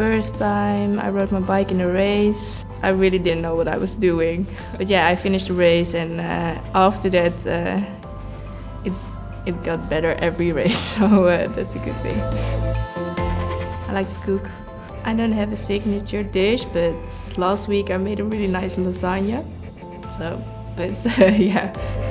first time I rode my bike in a race, I really didn't know what I was doing. But yeah, I finished the race, and after that it got better every race, so that's a good thing. I like to cook. I don't have a signature dish, but last week I made a really nice lasagna. So, but yeah.